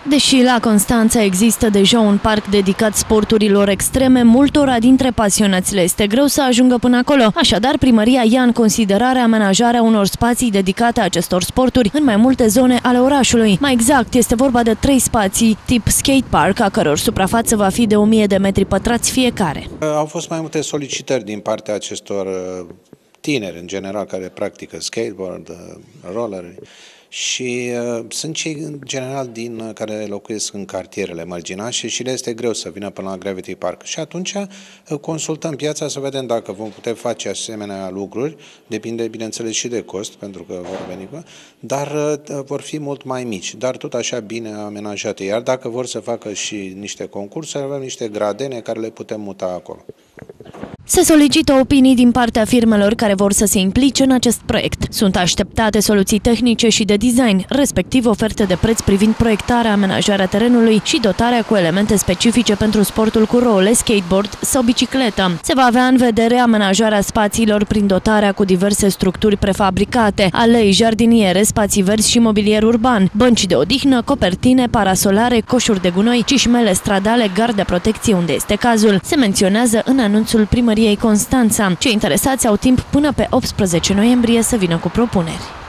Deși la Constanța există deja un parc dedicat sporturilor extreme, multora dintre pasionați le este greu să ajungă până acolo. Așadar, primăria ia în considerare amenajarea unor spații dedicate acestor sporturi în mai multe zone ale orașului. Mai exact, este vorba de 3 spații tip skate park, a căror suprafață va fi de 1000 de metri pătrați fiecare. Au fost mai multe solicitări din partea acestor tineri, în general, care practică skateboard, roller. Și sunt cei, în general, care locuiesc în cartierele mărginașe și le este greu să vină până la Gravity Park. Și atunci consultăm piața să vedem dacă vom putea face asemenea lucruri. Depinde, bineînțeles, și de cost, pentru că vor veni, dar vor fi mult mai mici, dar tot așa bine amenajate. Iar dacă vor să facă și niște concursuri, avem niște gradene care le putem muta acolo. Se solicită opinii din partea firmelor care vor să se implice în acest proiect. Sunt așteptate soluții tehnice și de design, respectiv oferte de preț privind proiectarea, amenajarea terenului și dotarea cu elemente specifice pentru sportul cu role, skateboard sau bicicletă. Se va avea în vedere amenajarea spațiilor prin dotarea cu diverse structuri prefabricate, alei, jardiniere, spații verzi și mobilier urban, bănci de odihnă, copertine, parasolare, coșuri de gunoi, cișmele stradale, gard de protecție unde este cazul. Se menționează în anunțul primăriei Constanța. Cei interesați au timp până pe 18 noiembrie să vină cu propuneri.